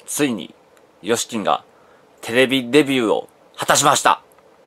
ついに、ヨシキンがテレビデビューを果たしました。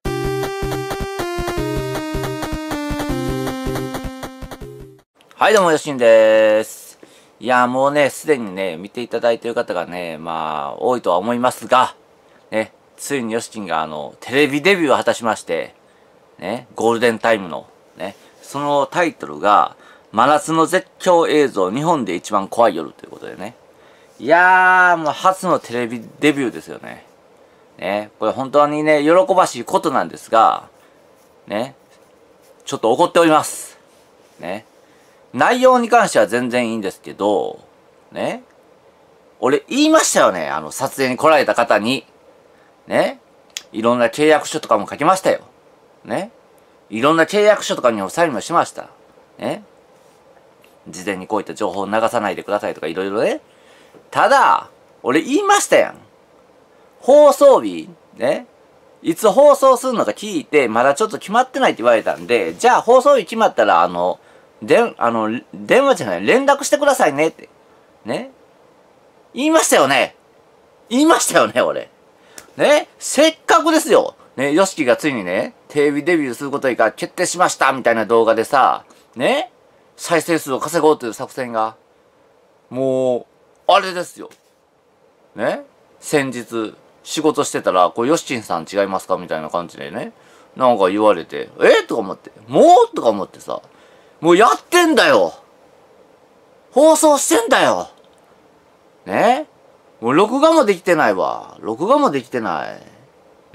はいどうも、ヨシキンでーす。いやもうね、すでにね、見ていただいている方がね、多いとは思いますが、ね、ついにヨシキンがテレビデビューを果たしまして、ね、ゴールデンタイムの、ね、そのタイトルが、真夏の絶叫映像、日本で一番怖い夜ということでね。いやー、もう初のテレビデビューですよね。ね、これ本当にね、喜ばしいことなんですが、ね、ちょっと怒っております。ね。内容に関しては全然いいんですけど、ね。俺言いましたよね、撮影に来られた方に。ね。いろんな契約書とかも書きましたよ。ね。いろんな契約書とかにもサインもしました。ね。事前にこういった情報を流さないでくださいとかいろいろね。ただ、俺言いましたやん。放送日、ね。いつ放送するのか聞いて、まだちょっと決まってないって言われたんで、じゃあ放送日決まったら、電話じゃない、連絡してくださいねって。ね。言いましたよね。言いましたよね、俺。ね。せっかくですよ。ね、ヨシキがついにね、テレビデビューすることが決定しましたみたいな動画でさ、ね。再生数を稼ごうという作戦が、もう、あれですよ。ね。先日、仕事してたら、これヨシチンさん違いますかみたいな感じでね。なんか言われて、とか思って、もうとか思ってさ、もうやってんだよ。放送してんだよ。ね。もう録画もできてないわ。録画もできてない。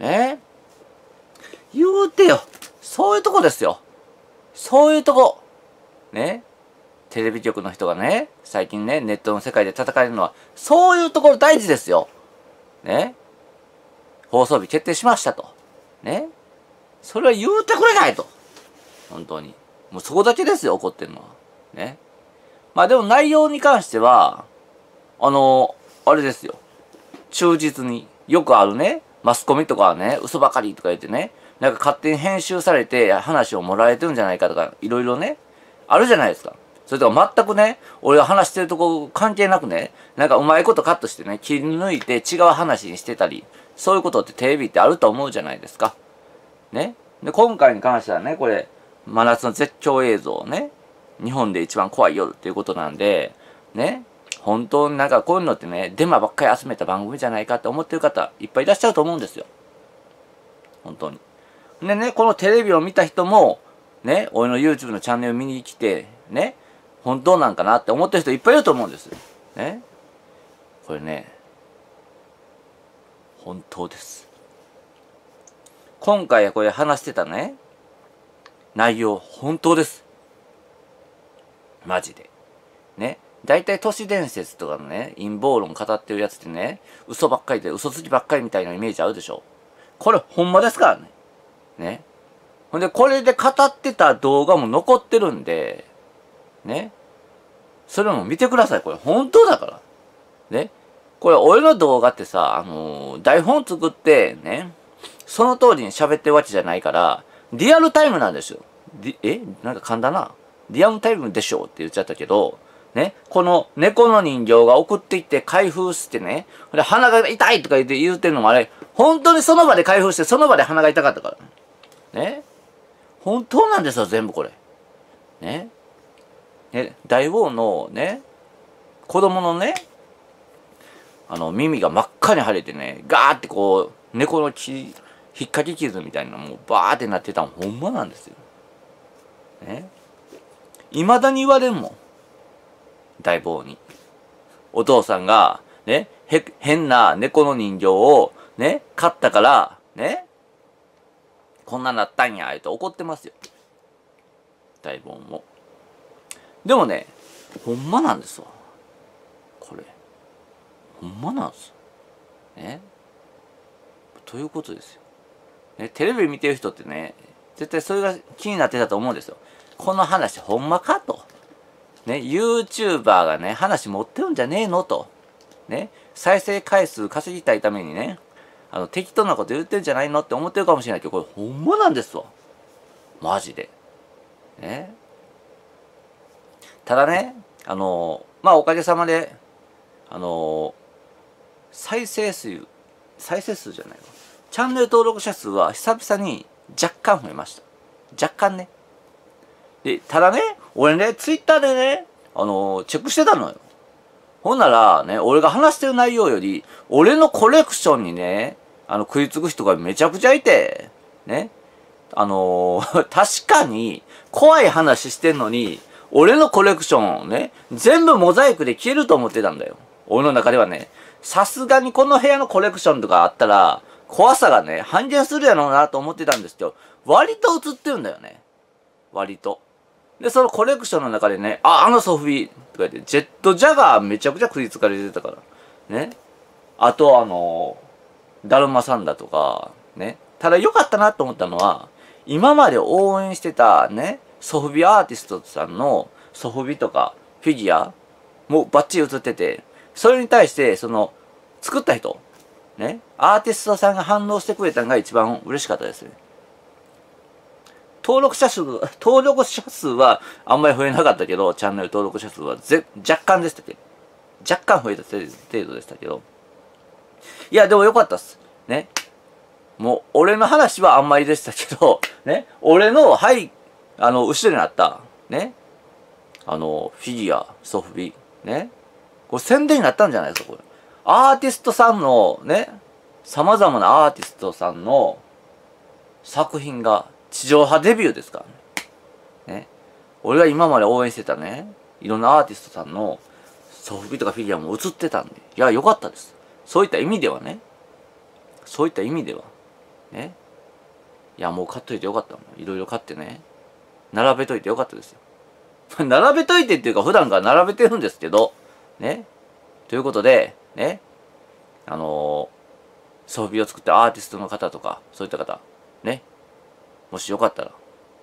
ね。言うてよ。そういうとこですよ。そういうとこ。ね。テレビ局の人がね、最近ね、ネットの世界で戦えるのは、そういうところ大事ですよ。ね。放送日決定しましたと。ね。それは言うてくれないと。本当に。もうそこだけですよ、怒ってるのは。ね。でも内容に関しては、あれですよ。忠実に、よくあるね、マスコミとかはね、嘘ばかりとか言ってね、なんか勝手に編集されて話をもらえてるんじゃないかとか、いろいろね、あるじゃないですか。それとか全くね、俺が話してるとこ関係なくね、なんかうまいことカットしてね、切り抜いて違う話にしてたり、そういうことってテレビってあると思うじゃないですか。ね。で、今回に関してはね、これ、真夏の絶叫映像ね、日本で一番怖い夜っていうことなんで、ね、本当になんかこういうのってね、デマばっかり集めた番組じゃないかって思ってる方、いっぱいいらっしゃると思うんですよ。本当に。でね、このテレビを見た人も、ね、俺の YouTube のチャンネル見に来て、ね、本当なんかなって思ってる人いっぱいいると思うんですよ。ね。これね、本当です。今回これ話してたね、内容、本当です。マジで。ね。大体都市伝説とかのね、陰謀論語ってるやつってね、嘘ばっかりで嘘つきばっかりみたいなイメージあるでしょ。これほんまですからね。ね。ほんで、これで語ってた動画も残ってるんで、ね。それも見てください。これ本当だから。ね。これ俺の動画ってさ、台本作ってね、その通りに喋ってるわけじゃないから、リアルタイムなんですよ。なんか噛んだな。リアルタイムでしょって言っちゃったけど、ね、この猫の人形が送っていって開封してね、で鼻が痛いとか言ってるのもあれ、本当にその場で開封してその場で鼻が痛かったから。ね。本当なんですよ、全部これ。ね。ね、大王のね、子供のね、耳が真っ赤に腫れてね、ガーってこう、猫の引っかき傷みたいなのもうバーってなってたのほんまなんですよ。ね。未だに言われるもん。大坊に。お父さんが、ね、変な猫の人形を、ね、買ったから、ね、こんななったんや、と怒ってますよ。大坊も。でもね、ほんまなんですわ。これ。ほんまなんですよ。ね。ということですよ。ね、テレビ見てる人ってね、絶対それが気になってたと思うんですよ。この話ほんまかと。ね、YouTuber がね、話持ってるんじゃねえのと。ね、再生回数稼ぎたいためにね、適当なこと言ってるんじゃないのって思ってるかもしれないけど、これほんまなんですわ。マジで。ね。ただね、おかげさまで、3 再生数じゃないわ。チャンネル登録者数は久々に若干増えました。若干ね。で、ただね、俺ね、ツイッターでね、チェックしてたのよ。ほんならね、俺が話してる内容より、俺のコレクションにね、食いつく人がめちゃくちゃいて、ね。確かに、怖い話してんのに、俺のコレクションをね、全部モザイクで消えると思ってたんだよ。俺の中ではね、さすがにこの部屋のコレクションとかあったら、怖さがね、半減するやろうなと思ってたんですけど、割と映ってるんだよね。割と。で、そのコレクションの中でね、あのソフビとか言って、ジェットジャガーめちゃくちゃ食いつかれてたから。ね。あとダルマサンダとか、ね。ただ良かったなと思ったのは、今まで応援してたね、ソフビアーティストさんのソフビとかフィギュアもバッチリ映ってて、それに対して、作った人、ね、アーティストさんが反応してくれたのが一番嬉しかったですね。登録者数はあんまり増えなかったけど、チャンネル登録者数は若干でしたけど、若干増えた程度でしたけど、いや、でも良かったっす。ね。もう、俺の話はあんまりでしたけど、ね、俺の、後ろにあった、ね、フィギュア、ソフビ、ね、これ宣伝になったんじゃないですか、これ。アーティストさんの、ね、様々なアーティストさんの作品が地上波デビューですからね。ね。俺が今まで応援してたね、いろんなアーティストさんのソフビとかフィギュアも映ってたんで、いや、良かったです。そういった意味ではね、そういった意味では、ね。いや、もう買っといてよかったもん。いろいろ買ってね。並べといてよかったですよ。並べといてっていうか、普段から並べてるんですけど、ね。ということで、ね。ソフビを作ったアーティストの方とか、そういった方、ね。もしよかったら、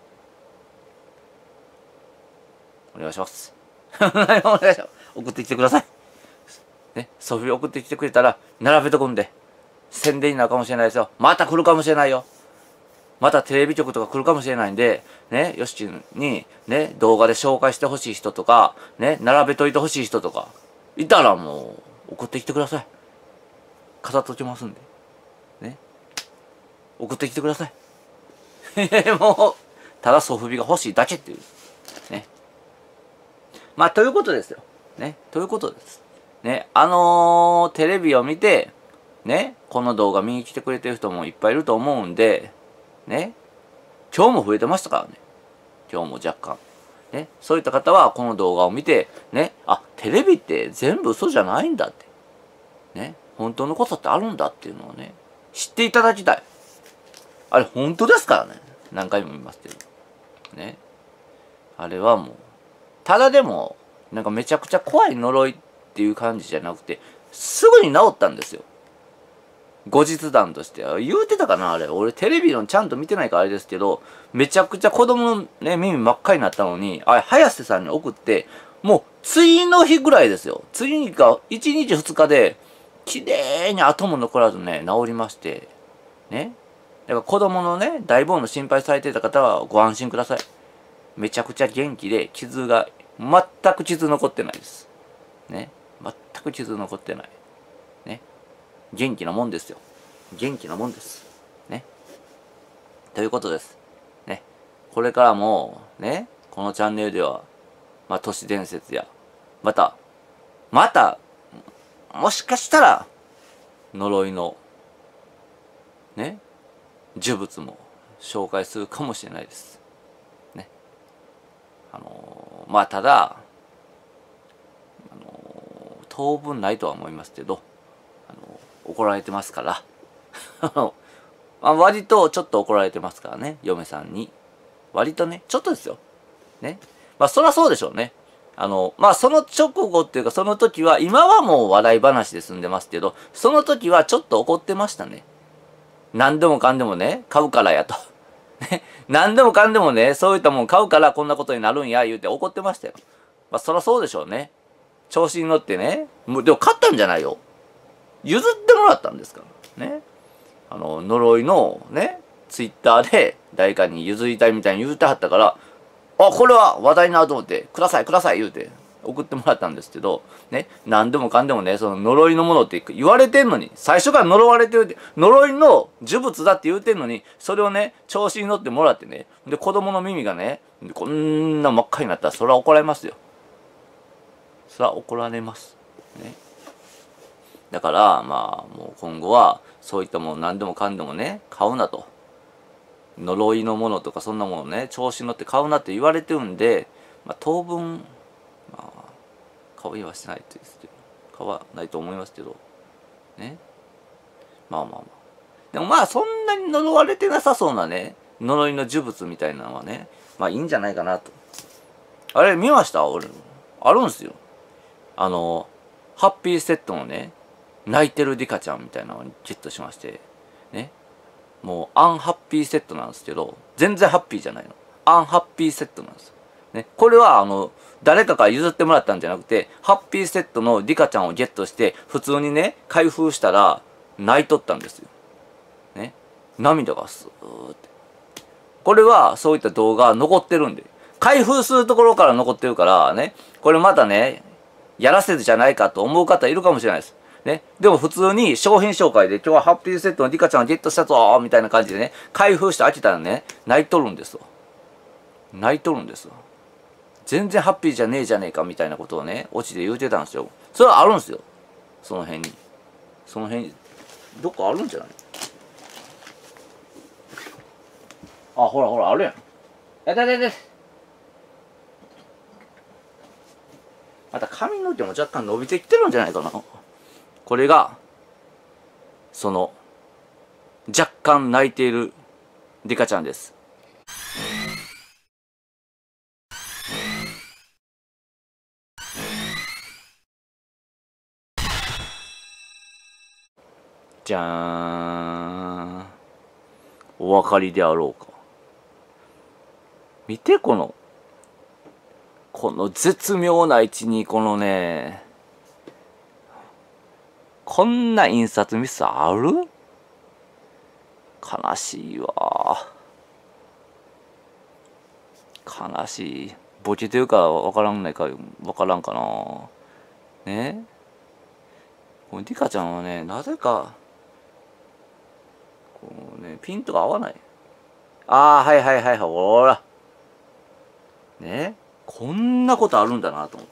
お願いします。お願いします。送ってきてください。ね。ソフビ送ってきてくれたら、並べとくんで。宣伝になるかもしれないですよ。また来るかもしれないよ。またテレビ局とか来るかもしれないんで、ね、ヨシキに、ね、動画で紹介してほしい人とか、ね、並べといてほしい人とか、いたらもう、送ってきてください。飾っときますんで。ね。送ってきてください。もう、ただソフビが欲しいだけっていう。ね。まあ、ということですよ。ね。ということです。ね。テレビを見て、ね、この動画見に来てくれてる人もいっぱいいると思うんで、ね、今日も増えてましたからね。今日も若干。ね、そういった方はこの動画を見て、ね、あ、テレビって全部嘘じゃないんだって。ね、本当のことってあるんだっていうのをね、知っていただきたい。あれ本当ですからね。何回も言いますけど。ね。あれはもう、ただでも、なんかめちゃくちゃ怖い呪いっていう感じじゃなくて、すぐに治ったんですよ。後日談として。言うてたかなあれ。俺テレビのちゃんと見てないからあれですけど、めちゃくちゃ子供のね、耳真っ赤になったのに、あれ、早瀬さんに送って、もう次の日ぐらいですよ。次が1日2日で、綺麗に後も残らずね、治りまして。ね。だから子供のね、大ボーンの心配されてた方はご安心ください。めちゃくちゃ元気で、傷が、全く傷残ってないです。ね。全く傷残ってない。ね。元気なもんですよ。元気なもんです。ね。ということです。ね。これからも、ね、このチャンネルでは、まあ、都市伝説や、また、もしかしたら、呪いの、ね、呪物も紹介するかもしれないです。ね。まあ、ただ、当分ないとは思いますけど、怒られてますから割とちょっと怒られてますからね、嫁さんに。割とね、ちょっとですよ。ね。まあ、そらそうでしょうね。まあ、その直後っていうか、その時は、今はもう笑い話で済んでますけど、その時はちょっと怒ってましたね。何でもかんでもね、買うからやと。ね。何でもかんでもね、そういったもん買うからこんなことになるんや、言うて怒ってましたよ。まあ、そらそうでしょうね。調子に乗ってね。もう、でも買ったんじゃないよ。譲ってもらったんですから。ね。呪いのね、ツイッターで誰かに譲りたいみたいに言うてはったから、あ、これは話題になると思って、ください、ください言うて、 送ってもらったんですけど、ね、何でもかんでもね、その呪いのものって言われてんのに、最初から呪われてるって、呪いの呪物だって言うてんのに、それをね、調子に乗ってもらってね、で、子供の耳がね、こんな真っ赤になったら、それは怒られますよ。それは怒られます。ね。だから、まあ、もう今後は、そういったもの何でもかんでもね、買うなと。呪いのものとかそんなものね、調子に乗って買うなって言われてるんで、まあ、当分、まあ、買いはしないとですけど、買わないと思いますけど、ね。まあまあまあ。でもまあ、そんなに呪われてなさそうなね、呪いの呪物みたいなのはね、まあいいんじゃないかなと。あれ、見ました俺。あるんすよ。ハッピーセットのね、泣いてるリカちゃんみたいなのをゲットしまして、ね。もうアンハッピーセットなんですけど、全然ハッピーじゃないの。アンハッピーセットなんですよ。ね。これは誰かから譲ってもらったんじゃなくて、ハッピーセットのリカちゃんをゲットして、普通にね、開封したら、泣いとったんですよ。ね。涙がスーって。これは、そういった動画残ってるんで、開封するところから残ってるからね、これまたね、やらせじゃないかと思う方いるかもしれないです。ね。でも普通に商品紹介で今日はハッピーセットのリカちゃんがゲットしたぞみたいな感じでね、開封して開けたらね、泣いとるんですよ。泣いとるんですよ。全然ハッピーじゃねえじゃねえかみたいなことをね、オチで言うてたんですよ。それはあるんですよ。その辺に。その辺に。どっかあるんじゃない？あ、ほらほら、あるやん。やだやだやだ。また髪の毛も若干伸びてきてるんじゃないかな。これが、若干泣いているリカちゃんです。じゃーん。お分かりであろうか。見て、この絶妙な位置に、このね、こんな印刷ミスある？悲しいわ。悲しい。ボケてるかわからんないか、わからんかな。ね。このリカちゃんはね、なぜか、こうね、ピントが合わない。ああ、はいはいはいはい、ほら。ね。こんなことあるんだなと思って。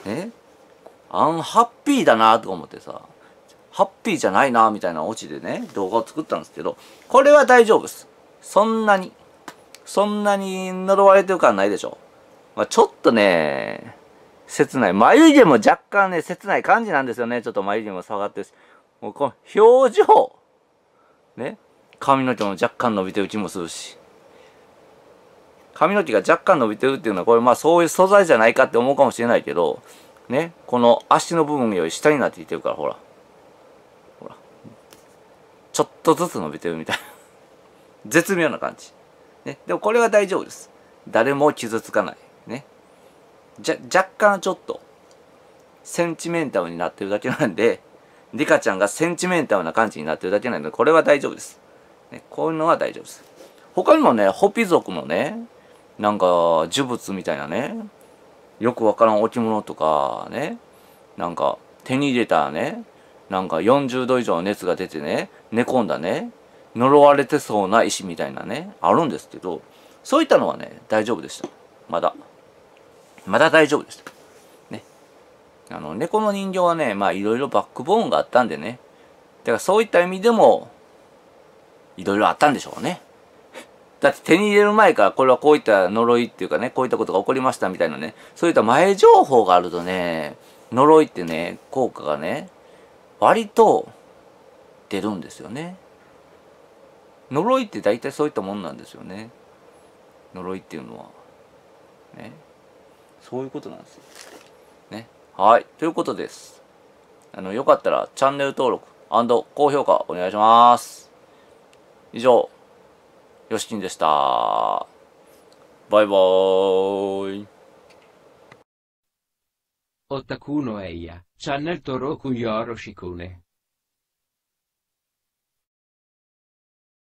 ね。アンハッピーだなと思ってさ、ハッピーじゃないなみたいなオチでね、動画を作ったんですけど、これは大丈夫です。そんなに呪われてる感ないでしょ。まあ、ちょっとね、切ない。眉毛も若干ね、切ない感じなんですよね。ちょっと眉毛も下がってるし。もうこの表情。ね。髪の毛も若干伸びてる気もするし。髪の毛が若干伸びてるっていうのは、これまあそういう素材じゃないかって思うかもしれないけど、ね。この足の部分より下になってきてるから、ほら。ほら。ちょっとずつ伸びてるみたいな。絶妙な感じ。ね。でもこれは大丈夫です。誰も傷つかない。ね。若干ちょっと、センチメンタルになってるだけなんで、リカちゃんがセンチメンタルな感じになってるだけなんで、これは大丈夫です。ね。こういうのは大丈夫です。他にもね、ホピ族のね、なんか、呪物みたいなね、よくわからん置物とかね、なんか、手に入れたらね、なんか40度以上の熱が出てね、寝込んだね、呪われてそうな石みたいなね、あるんですけど、そういったのはね、大丈夫でした。まだ大丈夫でした。ね。猫の人形はね、まあいろいろバックボーンがあったんでね、だからそういった意味でも、いろいろあったんでしょうね。だって手に入れる前からこれはこういった呪いっていうかね、こういったことが起こりましたみたいなね、そういった前情報があるとね、呪いってね、効果がね、割と出るんですよね。呪いって大体そういったもんなんですよね。呪いっていうのは。ね。そういうことなんですよ。ね。はい。ということです。よかったらチャンネル登録&高評価お願いします。以上、よしきんでした。バイバーイ。 Otakuno Eia, Channel Toroku Yoroshikune.